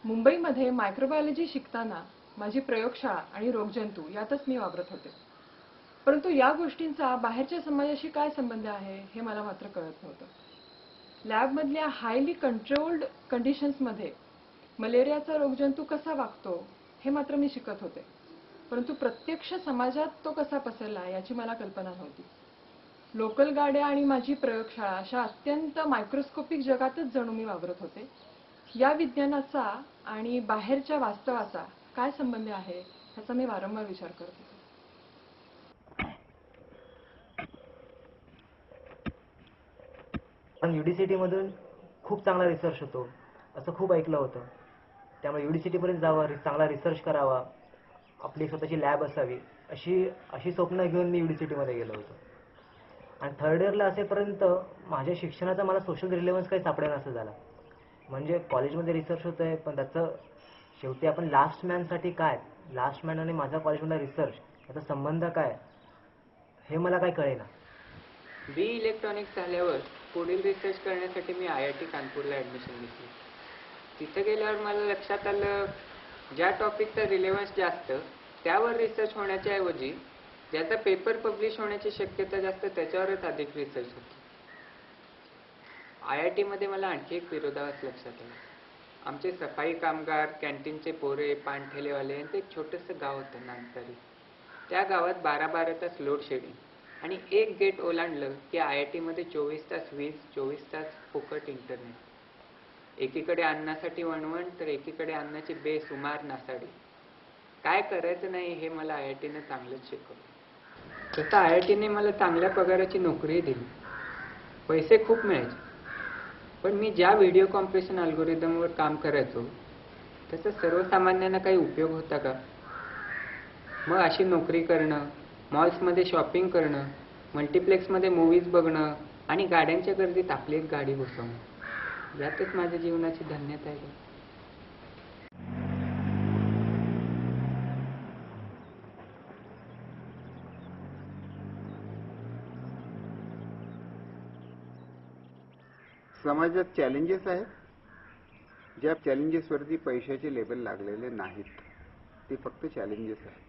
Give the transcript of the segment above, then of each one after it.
मुंबईमध्ये मायक्रोबायोलॉजी शिकताना माझी प्रयोगशाळा आणि रोगजंतू यातच मी वावरत होते. परंतु या गोष्टींचा बाहेरच्या समाजाशी काय संबंध आहे हे मला मात्र कळत नव्हतं. लॅबमधल्या हायली कंट्रोल्ड कंडिशन्समध्ये मलेरियाचा रोगजंतू कसा वागतो हे मात्र मी शिकत होते. परंतु प्रत्यक्ष समाजात तो कसा पसरला याची मला कल्पना नव्हती. लोकल गाड्या आणि माझी प्रयोगशाळा अशा अत्यंत मायक्रोस्कोपिक जगातच जणू मी वावरत होते. या विज्ञानाचा आणि बाहेरच्या वास्तवाचा काय संबंध आहे ह्याचा मी वारंवार विचार करत होते. पण युनिव्हर्सिटी मधून खूप चांगला रिसर्च होतो असं खूप ऐकलं होतं. त्यामुळे युनिव्हर्सिटी पर्यंत जावं, चांगला रिसर्च करावा, आपली स्वतःची लॅब असावी अशी स्वप्न घेऊन मी युनिव्हर्सिटी मध्ये गेलो होतो. आणि थर्ड इयरला असेपर्यंत माझ्या शिक्षणाचा मला सोशल रिलेव्हन्स काही सापडेना असं झालं. म्हणजे कॉलेजमध्ये रिसर्च होतंय पण त्याचं शेवटी आपण लास्ट मॅनसाठी काय, लास्ट मॅन आणि माझा कॉलेजमधला रिसर्च याचा संबंध काय हे मला काही कळेना. बी इलेक्ट्रॉनिक्स झाल्यावर पुढील रिसर्च करण्यासाठी मी IIT कानपूरला ॲडमिशन घेतली. तिथे गेल्यावर मला लक्षात आलं ज्या टॉपिकचा रिलेव्हन्स जास्त त्यावर रिसर्च होण्याच्या ऐवजी ज्याचा पेपर पब्लिश होण्याची शक्यता जास्त त्याच्यावरच अधिक रिसर्च होतो. IIT मध्ये मला आणखी एक विरोधाभास लक्षात आला. आमचे सफाई कामगार, कॅन्टीनचे पोरे, पानठेलेवाले यांचं एक छोटंसं गाव होतं नांदतारी. त्या गावात 12-12 तास लोड शेडिंग आणि एक गेट ओलांडलं की IIT मध्ये 24 तास वीज, 24 तास फुकट इंटरनेट. एकीकडे अन्नासाठी वणवण तर एकीकडे अन्नाची बेसुमार नासाडी. काय करायचं नाही हे मला IITने चांगलंच शिकवलं. तसं IITने मला चांगल्या पगाराची नोकरीही दिली. पैसे खूप मिळायचे. पण मी ज्या व्हिडिओ कॉम्प्रेशन अल्गोरिदमवर काम करायचो त्याचा सर्वसामान्यांना काही उपयोग होता का? मग अशी नोकरी करणं, मॉल्समध्ये शॉपिंग करणं, मल्टिप्लेक्समध्ये मूव्हीज बघणं आणि गाड्यांच्या गर्दीत आपली एक गाडी बसवणं यातच माझ्या जीवनाची धन्यता आहे. समाजात चॅलेंजेस आहेत, ज्या चॅलेंजेसवरती पैशाचे लेबल लागलेले नाहीत, ते फक्त चॅलेंजेस आहेत.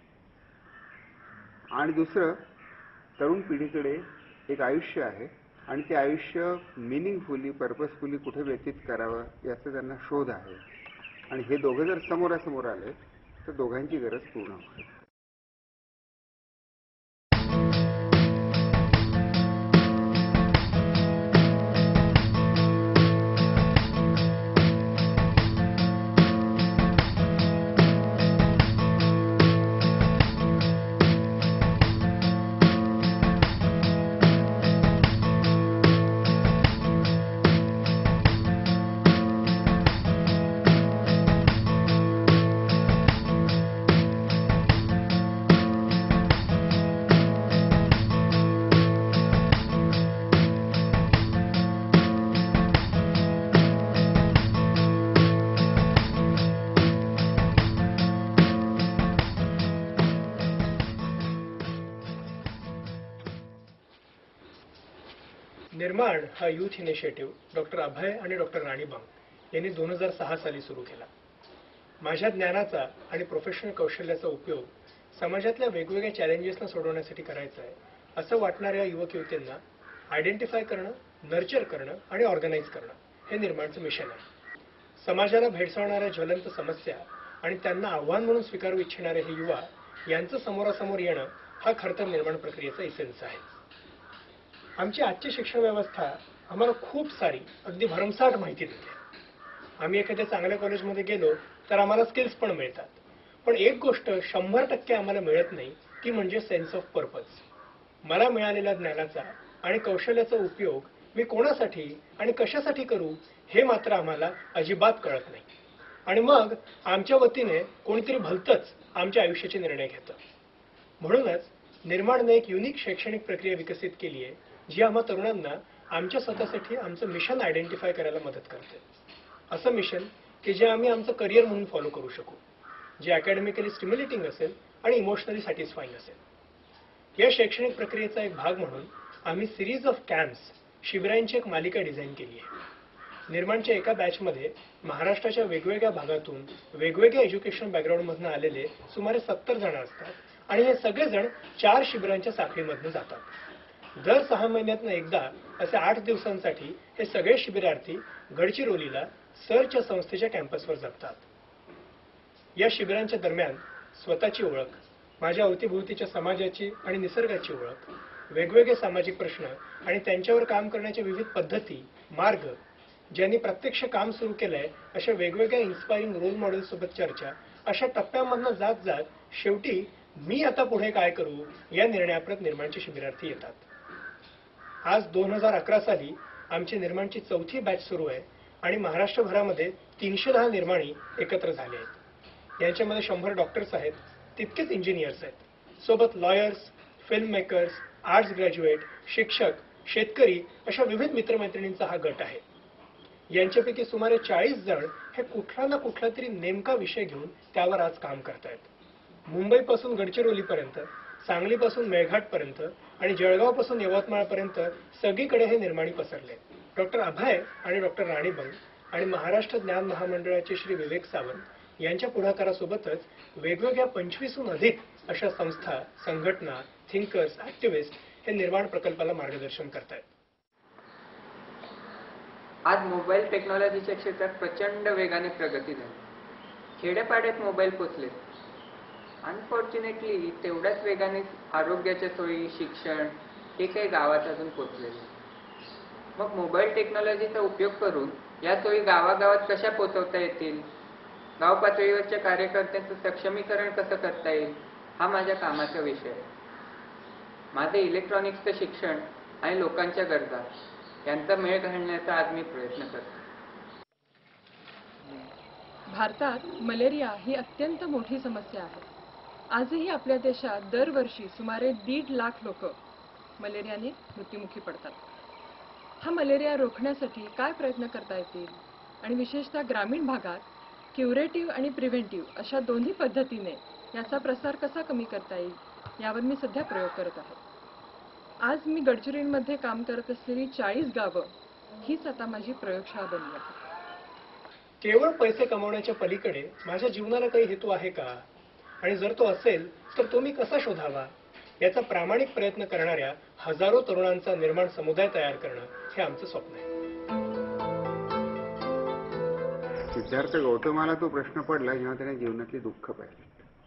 आणि दुसरं, तरुण पिढीकडे एक आयुष्य आहे आणि ते आयुष्य मिनिंगफुली, पर्पजफुली कुठे व्यतीत करावं याचा त्यांना शोध आहे. आणि हे दोघं जर समोरासमोर आले तर दोघांची गरज पूर्ण होईल. निर्माण हा यूथ इनिशिएटिव्ह डॉक्टर अभय आणि डॉक्टर राणी बांग यांनी 2006 साली सुरू केला. माझ्या ज्ञानाचा आणि प्रोफेशनल कौशल्याचा उपयोग समाजातल्या वेगवेगळ्या चॅलेंजेसना सोडवण्यासाठी करायचा आहे असं वाटणाऱ्या युवक युवतींना आयडेंटिफाय करणं, नर्चर करणं आणि ऑर्गनाईज करणं हे निर्माणचं मिशन आहे. समाजाला भेडसावणाऱ्या ज्वलंत समस्या आणि त्यांना आव्हान म्हणून स्वीकारू इच्छिणारे हे युवा यांचं समोरासमोर येणं हा खरं तर निर्माण प्रक्रियेचा इसेन्स आहे. आमची आजची शिक्षण व्यवस्था आम्हाला खूप सारी अगदी भरमसाठ माहिती देते. आम्ही एखाद्या चांगल्या कॉलेजमध्ये गेलो तर आम्हाला स्किल्स पण मिळतात. पण एक गोष्ट 100% आम्हाला मिळत नाही ती म्हणजे सेन्स ऑफ पर्पज. मला मिळालेल्या ज्ञानाचा आणि कौशल्याचा उपयोग मी कोणासाठी आणि कशासाठी करू हे मात्र आम्हाला अजिबात कळत नाही. आणि मग आमच्या वतीने कोणीतरी भलतंच आमच्या आयुष्याचे निर्णय घेतं. म्हणूनच निर्माणने एक युनिक शैक्षणिक प्रक्रिया विकसित केली आहे जी आम्हा तरुणांना आमच्या स्वतःसाठी आमचं मिशन आयडेंटिफाय करायला मदत करते. असं मिशन की जे आम्ही आमचं करिअर म्हणून फॉलो करू शकू, जे अकॅडमिकली स्टिम्युलेटिंग असेल आणि इमोशनली सॅटिस्फाईंग असेल. या शैक्षणिक प्रक्रियेचा एक भाग म्हणून आम्ही सिरीज ऑफ कॅम्प्स, शिबिरांची एक मालिका डिझाईन केली आहे. निर्माणच्या एका बॅचमध्ये महाराष्ट्राच्या वेगवेगळ्या भागातून वेगवेगळ्या एज्युकेशन बॅकग्राऊंडमधून आलेले सुमारे 70 जण असतात आणि हे सगळेजण 4 शिबिरांच्या साखळीमधून जातात. दर 6 महिन्यातनं एकदा असे 8 दिवसांसाठी हे सगळे शिबिरार्थी गडचिरोलीला सरच्या संस्थेच्या कॅम्पसवर जमतात. या शिबिरांच्या दरम्यान स्वतःची ओळख, माझ्या अवतीभोवतीच्या समाजाची आणि निसर्गाची ओळख, वेगवेगळे सामाजिक प्रश्न आणि त्यांच्यावर काम करण्याच्या विविध पद्धती, मार्ग, ज्यांनी प्रत्यक्ष काम सुरू केलंय अशा वेगवेगळ्या इन्स्पायरिंग रोल मॉडेल सोबत चर्चा, अशा टप्प्यांमधनं जात जात शेवटी मी आता पुढे काय करू या निर्णयाप्रत निर्माणचे शिबिरार्थी येतात. आज 2011 साली आमची निर्माणची 4थी बॅच सुरू आहे आणि महाराष्ट्रभरामध्ये 310 निर्माणी एकत्र झाले आहेत. यांच्यामध्ये 100 डॉक्टर्स आहेत, तितकेच इंजिनियर्स आहेत, सोबत lawyers, film makers, arts graduate, शिक्षक, शेतकरी अशा विविध मित्रमैत्रिणींचा हा गट आहे. यांच्यापैकी सुमारे 40 जण हे कुठला ना कुठला तरी नेमका विषय घेऊन त्यावर आज काम करतायत. मुंबईपासून गडचिरोलीपर्यंत, सांगलीपासून मेळघाटपर्यंत आणि जळगावपासून यवतमाळपर्यंत सगळीकडे हे निर्माणी पसरले. डॉक्टर अभय आणि डॉक्टर राणी बंग आणि महाराष्ट्र ज्ञान महामंडळाचे श्री विवेक सावंत यांच्या पुढाकारासोबतच वेगवेगळ्या 25हून अधिक अशा संस्था, संघटना, थिंकर्स, ऍक्टिव्हिस्ट हे निर्माण प्रकल्पाला मार्गदर्शन करतायत. आज मोबाईल टेक्नॉलॉजीच्या क्षेत्रात प्रचंड वेगाने प्रगती झाली. खेड्यापाड्यात मोबाईल पोचले. अनफॉर्च्युनेटली तेवढ्याच वेगाने आरोग्याच्या सोयी, शिक्षण हे काही गावात अजून पोचलेले. मग मोबाईल टेक्नॉलॉजीचा उपयोग करून या सोयी गावागावात कशा पोचवता येतील, गाव पातळीवरच्या कार्यकर्त्यांचं सक्षमीकरण कसं करता येईल, हा माझ्या कामाचा विषय आहे. माझे इलेक्ट्रॉनिक्सचं शिक्षण आणि लोकांच्या गरजा यांचा मेळ घालण्याचा आज मी प्रयत्न करतो. भारतात मलेरिया ही अत्यंत मोठी समस्या आहे. आजही आपल्या देशात दरवर्षी सुमारे 1.5 लाख लोक मलेरियाने मृत्युमुखी पडतात. हा मलेरिया रोखण्यासाठी काय प्रयत्न करता येतील आणि विशेषतः ग्रामीण भागात क्युरेटिव्ह आणि प्रिव्हेंटिव्ह अशा दोन्ही पद्धतीने याचा प्रसार कसा कमी करता येईल यावर मी सध्या प्रयोग करत आहे. आज मी गडचिरोलीमध्ये काम करत असलेली 40 गावं हीच आता माझी प्रयोगशाळा बनली आहे. केवळ पैसे कमवण्याच्या पलीकडे माझ्या जीवनाला काही हेतू आहे का, आणि जर तो असेल तर तो मी कसा शोधावा, याचा प्रामाणिक प्रयत्न करणाऱ्या हजारो तरुणांचा निर्माण समुदाय तयार करणं हे आमचं स्वप्न आहे. सिद्धार्थ गौतमाला तो प्रश्न पडला जेव्हा त्याने जीवनातली दुःख पाहिली.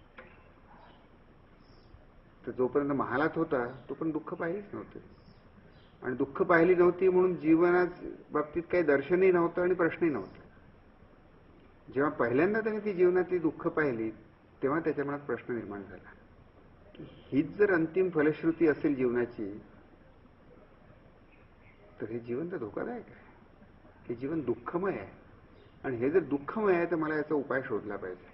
तर जोपर्यंत महालात होता तो पण दुःख पाहिलीच नव्हते, आणि दुःख पाहिली नव्हती म्हणून जीवनात बाबतीत काही दर्शनही नव्हतं आणि प्रश्नही नव्हता. जेव्हा पहिल्यांदा त्याने ती जीवनातली दुःख पाहिली तेव्हा त्याच्या मनात प्रश्न निर्माण झाला की हीच जर अंतिम फलश्रुती असेल जीवनाची तर हे जीवन तर धोकादायक आहे, हे जीवन दुःखमय आहे, आणि हे जर दुःखमय आहे तर मला याचा उपाय शोधला पाहिजे.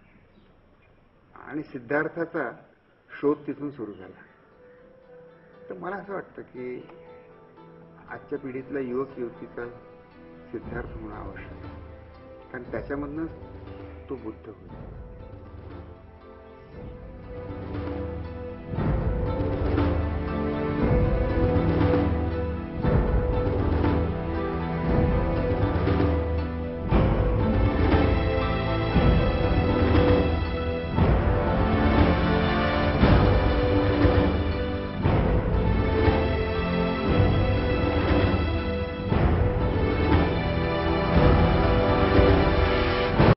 आणि सिद्धार्थाचा शोध तिथून सुरू झाला. तर मला असं वाटतं की आजच्या पिढीतला युवक युवतीचा सिद्धार्थ होणं आवश्यक आहे, कारण त्याच्यामधनंच तो बुद्ध होईल.